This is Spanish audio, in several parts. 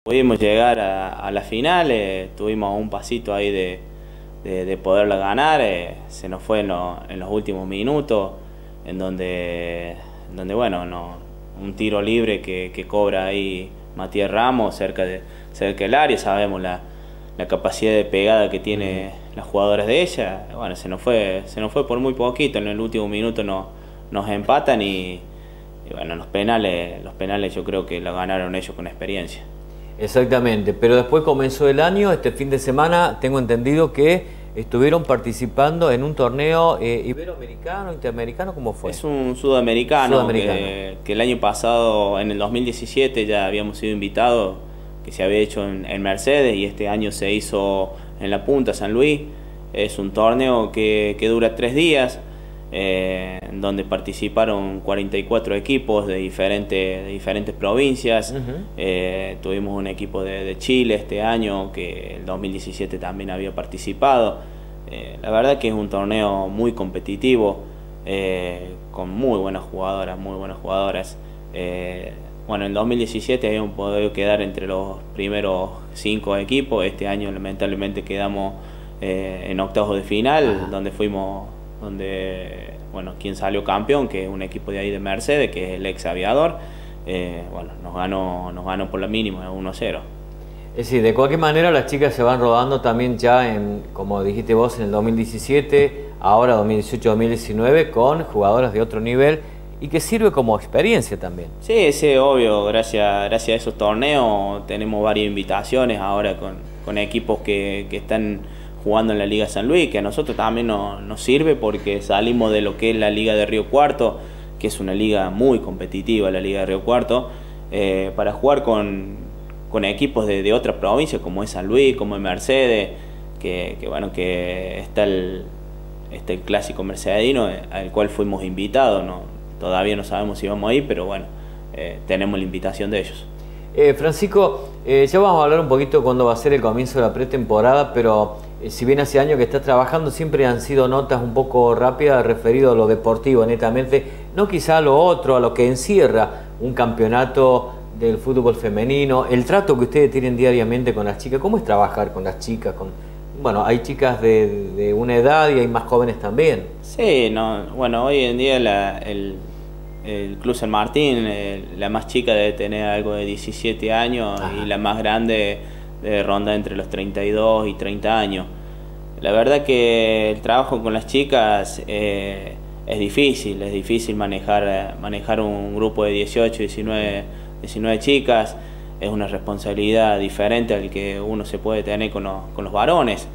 Pudimos llegar a la final, tuvimos un pasito ahí de poderla ganar, se nos fue en los últimos minutos, en donde bueno, un tiro libre que cobra ahí Matías Ramos cerca del área. Sabemos la capacidad de pegada que tiene las jugadoras de ella. Bueno, se nos fue por muy poquito, en el último minuto nos empatan y bueno, los penales yo creo que lo ganaron ellos con experiencia. Exactamente, pero después comenzó el año, este fin de semana tengo entendido que estuvieron participando en un torneo iberoamericano, interamericano, ¿cómo fue? Es un sudamericano. Que el año pasado, en el 2017, ya habíamos sido invitados, que se había hecho en Mercedes, y este año se hizo en La Punta, San Luis. Es un torneo que dura 3 días, donde participaron 44 equipos de diferentes provincias. Tuvimos un equipo de Chile este año, que el 2017 también había participado. La verdad que es un torneo muy competitivo, con muy buenas jugadoras, bueno, en 2017 habíamos podido quedar entre los primeros 5 equipos. Este año lamentablemente quedamos en octavos de final, donde bueno, quien salió campeón, que es un equipo de ahí de Mercedes, que es el ex Aviador, bueno, nos ganó por la mínima, 1-0. Es decir, de cualquier manera las chicas se van rodando también ya como dijiste vos, en el 2017, ahora 2018-2019, con jugadoras de otro nivel y que sirve como experiencia también. Sí, sí, obvio, gracias a esos torneos tenemos varias invitaciones ahora con equipos que están jugando en la Liga San Luis, que a nosotros también nos sirve porque salimos de lo que es la Liga de Río Cuarto, que es una liga muy competitiva, la Liga de Río Cuarto, para jugar con equipos de otras provincias, como es San Luis, como es Mercedes, bueno, que está el clásico mercedino al cual fuimos invitados. Todavía no sabemos si vamos a ir, pero bueno, tenemos la invitación de ellos. Francisco, ya vamos a hablar un poquito cuándo va a ser el comienzo de la pretemporada, pero si bien hace años que estás trabajando, siempre han sido notas un poco rápidas referido a lo deportivo netamente, no quizá a lo otro, a lo que encierra un campeonato del fútbol femenino, el trato que ustedes tienen diariamente con las chicas. ¿Cómo es trabajar con las chicas? Bueno, hay chicas de una edad y hay más jóvenes también. Sí, bueno, hoy en día el Club San Martín, la más chica debe tener algo de 17 años. Ajá. Y la más grande debe rondar entre los 32 y 30 años. La verdad que el trabajo con las chicas es difícil manejar un grupo de 18, 19 chicas. Es una responsabilidad diferente al que uno se puede tener con los varones.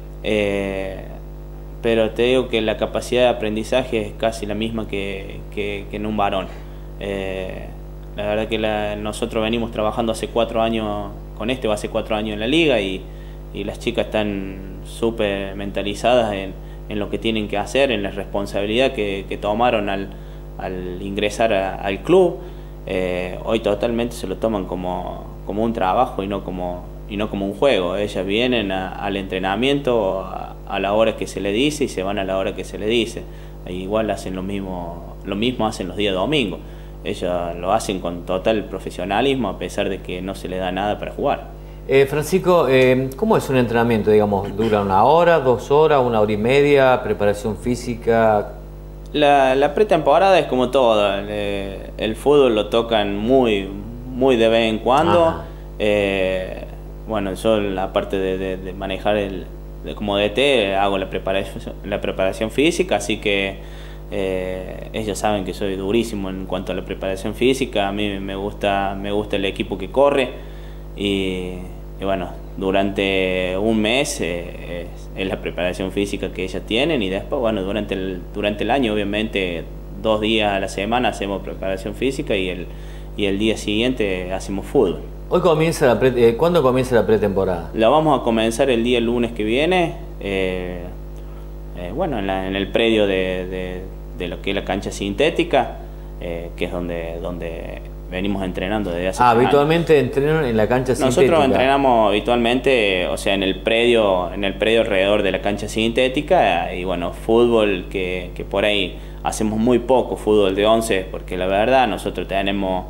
Pero te digo que la capacidad de aprendizaje es casi la misma que en un varón. La verdad que nosotros venimos trabajando hace 4 años con va hace 4 años en la liga, y las chicas están súper mentalizadas en lo que tienen que hacer, en la responsabilidad que tomaron al ingresar al club. Hoy totalmente se lo toman como un trabajo y no como un juego. Ellas vienen al entrenamiento a la hora que se le dice y se van a la hora que se le dice. Igual hacen lo mismo hacen los días domingos. Ellas lo hacen con total profesionalismo, a pesar de que no se les da nada para jugar. Francisco, ¿cómo es un entrenamiento? Digamos, ¿dura 1 hora, 2 horas, 1 hora y media? ¿Preparación física? La pretemporada es como todo. El fútbol lo tocan muy de vez en cuando. Bueno, yo la parte de manejar como DT hago la preparación física, así que ellos saben que soy durísimo en cuanto a la preparación física. A mí me gusta el equipo que corre, y bueno, durante un mes es la preparación física que ellas tienen, y después, bueno, durante el año, obviamente 2 días a la semana hacemos preparación física, y el día siguiente hacemos fútbol. Hoy comienza ¿cuándo comienza la pretemporada? La vamos a comenzar el lunes que viene, bueno, en el predio de lo que es la cancha sintética, que es donde venimos entrenando desde hace años. Habitualmente entrenan en la cancha sintética. Nosotros entrenamos habitualmente, o sea, en el predio alrededor de la cancha sintética, y bueno, fútbol que por ahí hacemos muy poco, fútbol de 11, porque la verdad nosotros tenemos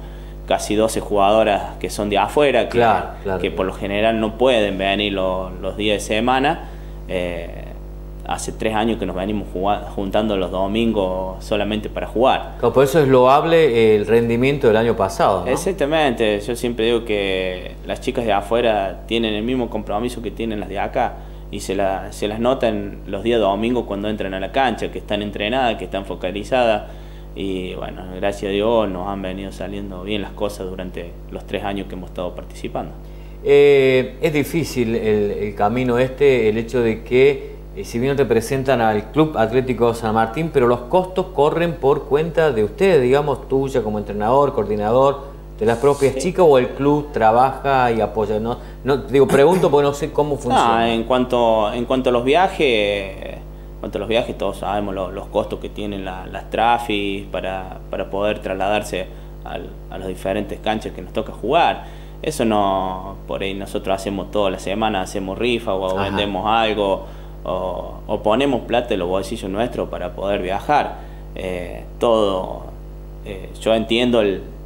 casi 12 jugadoras que son de afuera, que, claro. Por lo general no pueden venir los días de semana. Hace 3 años que nos venimos juntando los domingos solamente para jugar. Por eso es loable el rendimiento del año pasado, ¿no? Exactamente, yo siempre digo que las chicas de afuera tienen el mismo compromiso que tienen las de acá y se las notan los días domingos cuando entran a la cancha, que están entrenadas, que están focalizadas y bueno, gracias a Dios nos han venido saliendo bien las cosas durante los 3 años que hemos estado participando. Es difícil el camino el hecho de que si bien representan al Club Atlético San Martín, pero los costos corren por cuenta de ustedes, digamos, tuya como entrenador, coordinador, de las propias chicas, o el club trabaja y apoya. No digo, pregunto porque no sé cómo funciona. En cuanto a los viajes, todos sabemos los costos que tienen las trafis para poder trasladarse a las diferentes canchas que nos toca jugar. Eso no, por ahí nosotros hacemos toda la semana, hacemos rifa o vendemos algo. O ponemos plata en los bolsillos nuestros para poder viajar. Yo entiendo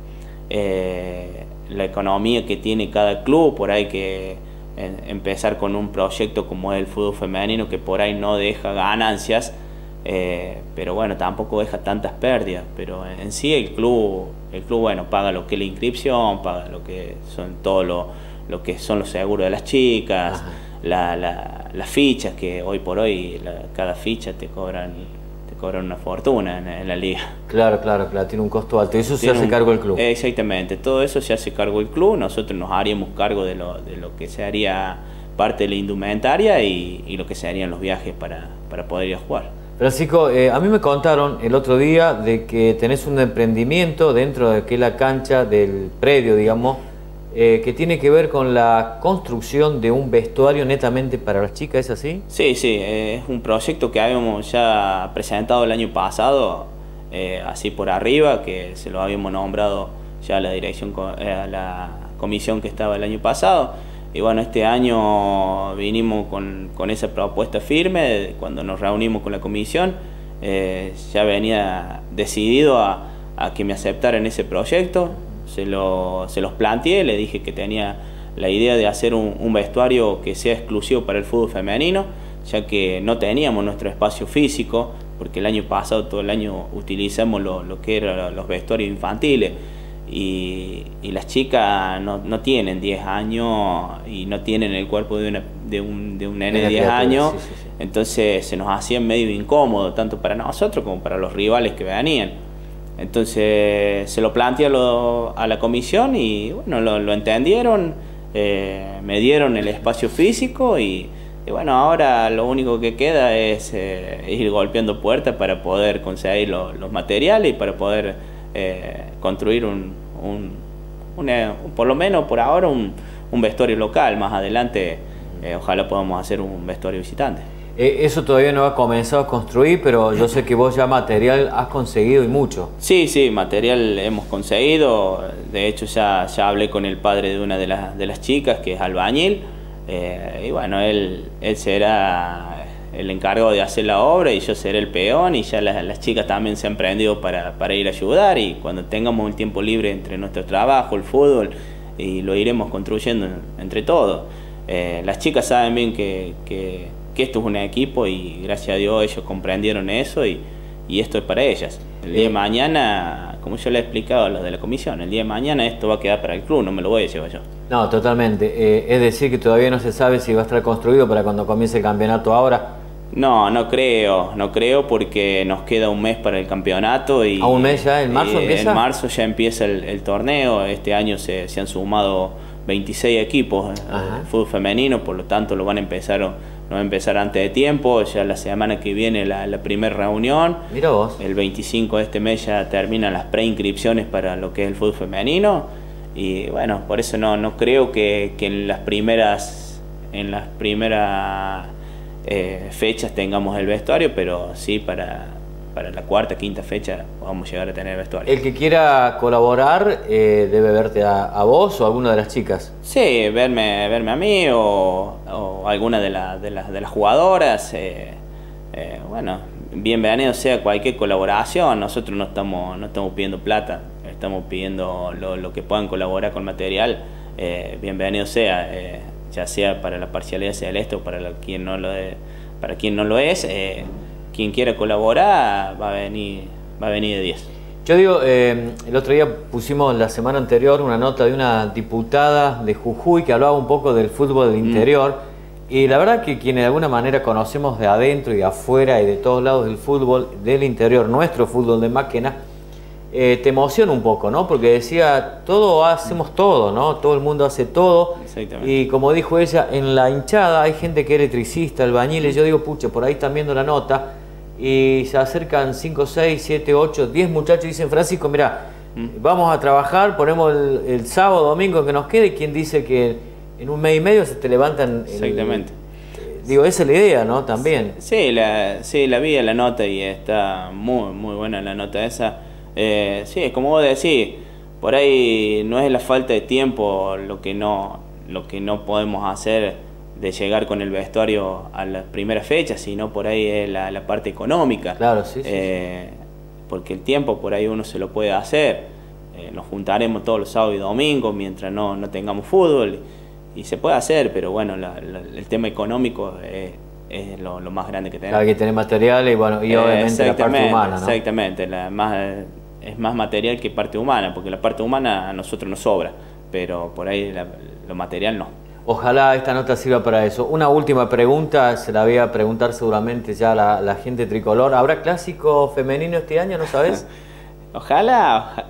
la economía que tiene cada club, por ahí que empezar con un proyecto como es el fútbol femenino, que por ahí no deja ganancias, pero bueno, tampoco deja tantas pérdidas. Pero en sí el club bueno, paga lo que es la inscripción, paga lo que son todo lo que son los seguros de las chicas. Las fichas, que hoy por hoy cada ficha te cobran una fortuna en la liga. Claro, tiene un costo alto. ¿Eso se hace cargo el club? Exactamente, todo eso se hace cargo el club. Nosotros nos haríamos cargo de lo que se haría parte de la indumentaria y lo que se harían los viajes para poder ir a jugar. Francisco, a mí me contaron el otro día de que tenés un emprendimiento dentro de la cancha del predio, digamos, que tiene que ver con la construcción de un vestuario netamente para las chicas, ¿es así? Sí, es un proyecto que habíamos ya presentado el año pasado, así por arriba, que se lo habíamos nombrado ya a la dirección, a la comisión que estaba el año pasado. Y bueno, este año vinimos con esa propuesta firme. Cuando nos reunimos con la comisión, ya venía decidido a que me aceptaran ese proyecto. Se los planteé, le dije que tenía la idea de hacer un vestuario que sea exclusivo para el fútbol femenino, ya que no teníamos nuestro espacio físico, porque el año pasado todo el año utilizamos lo que eran los vestuarios infantiles, y las chicas no tienen 10 años y no tienen el cuerpo de un nene de 10 años, sí. Entonces se nos hacía medio incómodo, tanto para nosotros como para los rivales que venían. Entonces se lo planteé a la comisión y bueno, lo entendieron, me dieron el espacio físico y bueno, ahora lo único que queda es ir golpeando puertas para poder conseguir los materiales y para poder construir por lo menos por ahora un vestuario local. Más adelante ojalá podamos hacer un vestuario visitante. Eso todavía no ha comenzado a construir, pero yo sé que vos ya material has conseguido y mucho. Sí, material hemos conseguido. De hecho ya hablé con el padre de una de las chicas, que es albañil, y bueno, él será el encargado de hacer la obra y yo seré el peón, y ya las chicas también se han prendido para ir a ayudar, y cuando tengamos un tiempo libre entre nuestro trabajo, el fútbol, y lo iremos construyendo entre todos. Las chicas saben bien que esto es un equipo y gracias a Dios ellos comprendieron eso y esto es para ellas. El día de mañana, como yo le he explicado a los de la comisión, el día de mañana esto va a quedar para el club, no me lo voy a llevar yo. No, totalmente. Es decir que todavía no se sabe si va a estar construido para cuando comience el campeonato ahora. No creo porque nos queda un mes para el campeonato. ¿A un mes ya? ¿En marzo empieza? En marzo ya empieza el torneo. Este año se han sumado 26 equipos de fútbol femenino, por lo tanto no va a empezar antes de tiempo. Ya la semana que viene la primera reunión. Mira vos. El 25 de este mes ya terminan las preinscripciones para lo que es el fútbol femenino. Y bueno, por eso no creo que en las primeras fechas tengamos el vestuario, pero sí para la cuarta, quinta fecha vamos a llegar a tener el vestuario. El que quiera colaborar debe verte a vos o a alguna de las chicas. Sí, verme a mí o alguna de las jugadoras. Bueno, bienvenido sea cualquier colaboración. Nosotros no estamos pidiendo plata. estamos pidiendo lo que puedan colaborar con material, bienvenido sea, ya sea para la parcialidad celeste o para quien no lo es, quien quiera colaborar va a venir de 10. Yo digo, el otro día pusimos la semana anterior una nota de una diputada de Jujuy que hablaba un poco del fútbol del interior, y la verdad que quienes de alguna manera conocemos de adentro y de afuera y de todos lados del fútbol del interior, nuestro fútbol de Máquena, te emociona un poco, ¿no? Porque decía, hacemos todo, ¿no? Todo el mundo hace todo. Y como dijo ella, en la hinchada hay gente que es electricista, albañiles. Yo digo, pucha, por ahí están viendo la nota y se acercan 5, 6, 7, 8, 10 muchachos y dicen, Francisco, mira, vamos a trabajar, ponemos el sábado, domingo que nos quede, y quien dice que en un mes y medio se te levantan. Exactamente. Digo, esa es la idea, ¿no? También. Sí, la vi en la nota y está muy, muy buena la nota esa. Sí, es como vos decís, por ahí no es la falta de tiempo lo que no podemos hacer de llegar con el vestuario a la primera fecha, sino por ahí es la parte económica. Claro, sí. Porque el tiempo por ahí uno se lo puede hacer. Nos juntaremos todos los sábados y domingos mientras no tengamos fútbol y se puede hacer, pero bueno, el tema económico es lo más grande que tenemos. Hay que tener materiales y obviamente la parte humana, ¿no? Exactamente, es más material que parte humana, porque la parte humana a nosotros nos sobra, pero por ahí lo material no. Ojalá esta nota sirva para eso. Una última pregunta, se la voy a preguntar seguramente ya a la gente tricolor. ¿Habrá clásico femenino este año, no sabes? Ojalá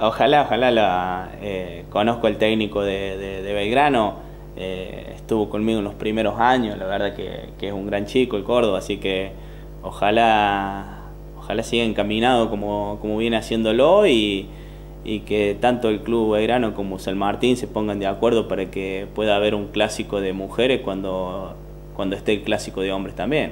conozco al técnico de Belgrano, estuvo conmigo en los primeros años, la verdad que es un gran chico el Córdoba, así que ojalá siga encaminado como viene haciéndolo y que tanto el Club Belgrano como San Martín se pongan de acuerdo para que pueda haber un clásico de mujeres cuando esté el clásico de hombres también.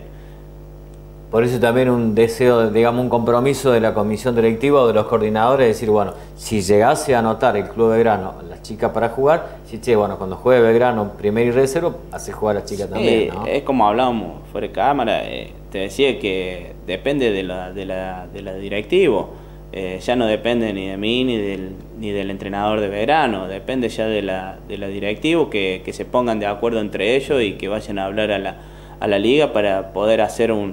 Por eso también un deseo, digamos, un compromiso de la comisión directiva o de los coordinadores, de decir, bueno, si llegase a anotar el Club Belgrano las chicas para jugar, cuando juegue Belgrano primero y reserva, hace jugar a las chicas también, ¿no? Es como hablábamos fuera de cámara, te decía que depende de la directivo. Ya no depende ni de mí ni del entrenador de Belgrano, depende ya de la directivo, que se pongan de acuerdo entre ellos y que vayan a hablar a la liga para poder hacer un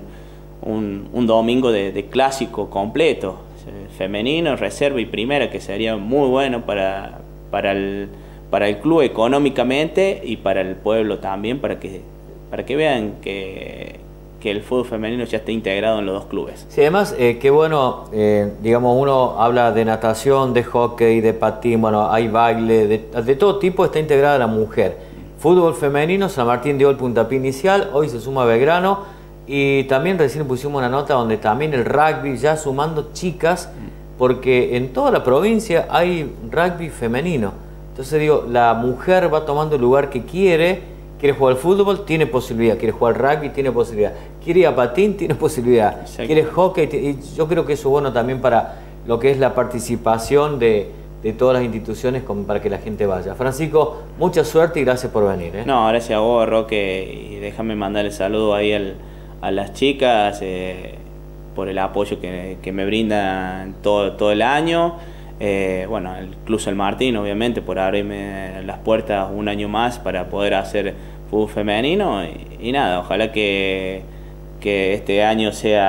domingo de clásico completo, femenino, reserva y primera, que sería muy bueno para el club económicamente y para el pueblo también, para que vean que el fútbol femenino ya está integrado en los dos clubes. Sí, además, qué bueno, digamos, uno habla de natación, de hockey, de patín, bueno, hay baile, de todo tipo está integrada la mujer. Fútbol femenino, San Martín dio el puntapié inicial, hoy se suma Belgrano, y también recién pusimos una nota donde también el rugby ya sumando chicas, porque en toda la provincia hay rugby femenino. Entonces digo, la mujer va tomando el lugar que quiere jugar al fútbol, tiene posibilidad, quiere jugar al rugby, tiene posibilidad, quiere ir a patín, tiene posibilidad, quiere hockey, y yo creo que eso es bueno también para lo que es la participación de todas las instituciones para que la gente vaya. Francisco, mucha suerte y gracias por venir. No, gracias a vos, Roque, y déjame mandar el saludo ahí a las chicas por el apoyo que me brindan todo el año. Bueno, el Club San Martín, obviamente, por abrirme las puertas un año más para poder hacer fútbol femenino y nada, ojalá que este año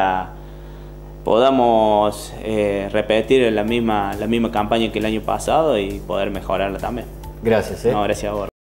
podamos repetir la misma campaña que el año pasado y poder mejorarla también. Gracias. No, gracias a vos.